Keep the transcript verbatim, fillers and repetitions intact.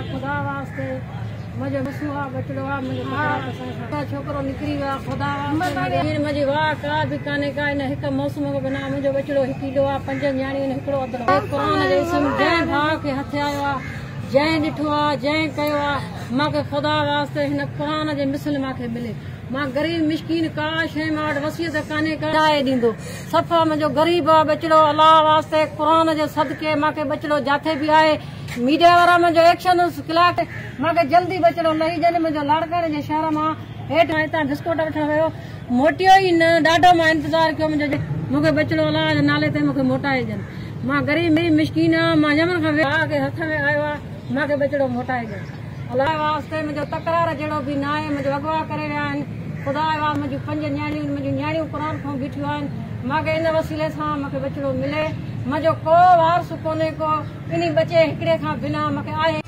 खुदा वास्ते मुझे मसुआ बचड़ो आ मुझे पता छोकरो निकरी वा खुदा वास्ते मुझे वाह का भी काने का इन एक मौसम को बना मुझे बचड़ो हिकिलो आ पंज न्याणी ने हिकड़ो अदर कुरान जे समझे भा के हथ आयो आ जय दिठो आ जय कयो आ माके खुदा वास्ते हिन कुरान जे मिसल माके मिले मां गरीब मिस्कीन का शे मां वसीयत काने कराए दींदो सफा मुझो गरीब आ बचड़ो अल्लाह वास्ते कुरान जे सदके माके बचड़ो जाथे भी आए मीडिया वारा मुझो एक्शन क्लाक माके जल्दी बचड़ो लही जने मुझो लाड़काने जे शहर मां हेठ हितां बिस्कुट वठण वियो मोटियो ई न ॾाढो मां इंतजार कयो मुझो मूंखे बचड़ो अल्लाह जे नाले ते मूंखे मोटाए ॾियनि मां गरीब में मिस्कीन आ मां जमन खां विया के हथ में आयो आ माके बचड़ो मोटाए ॾियनि अल्लाह वास्ते मुझो तकरार जहिड़ो बि न आहे मुझो अगवा करे विया आहिनि खुदा वास्ते मुझियूं पंज न्याणियूं मुझियूं न्याणियूं क़ुरान खां बीठियूं आहिनि मांखे इन वसीले सां मूंखे बचड़ो मिले मुंहिंजो को वारस कोन्हे को इन बचे हिकिड़े खां बिना मूंखे आहे